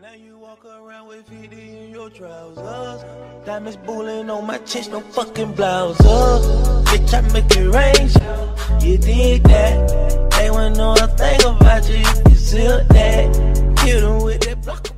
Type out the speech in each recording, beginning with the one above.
Now you walk around with 50 in your trousers. Diamonds bullying on my chest, no fucking blouse. Bitch, I make it rain. You dig that? They wouldn't know a thing about you if you seal that. Kill them with that blocker.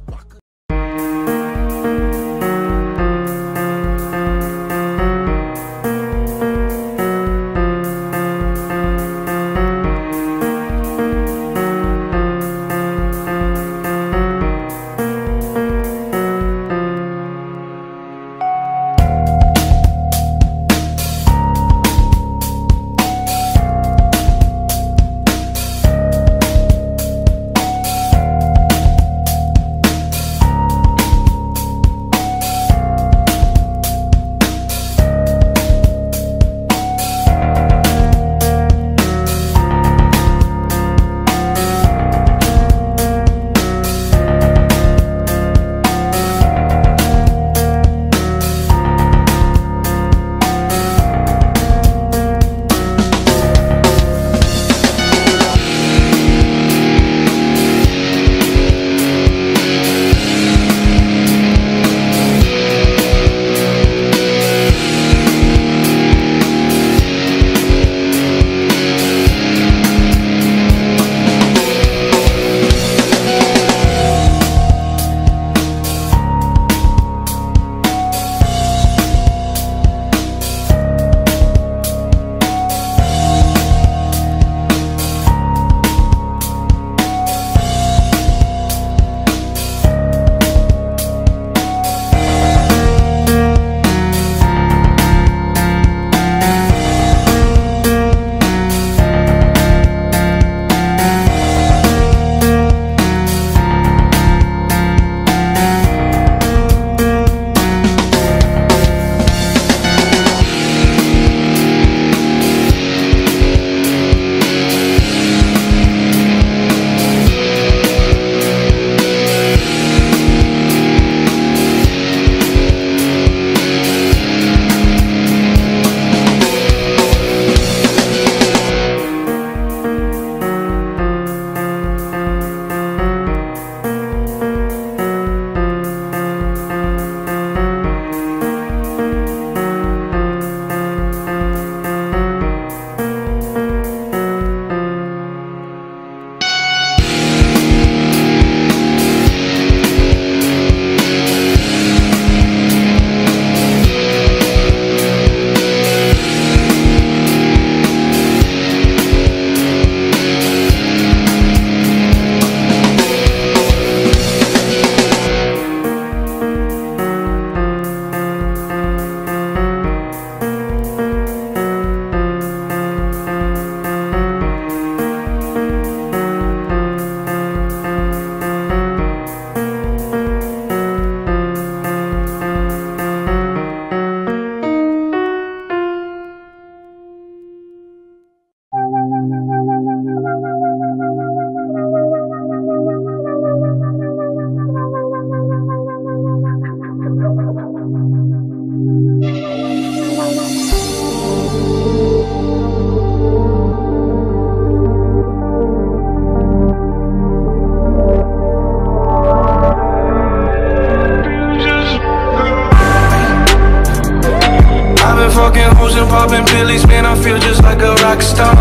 Fucking hoes and popping pillies, man, I feel just like a rock star.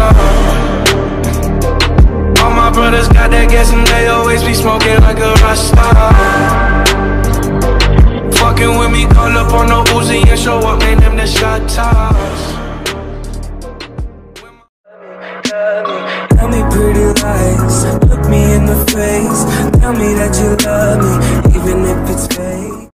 All my brothers got that gas and they always be smoking like a rock star. Fucking with me, call up on the Uzi and show up, man, them the shot tops. Tell me pretty lies.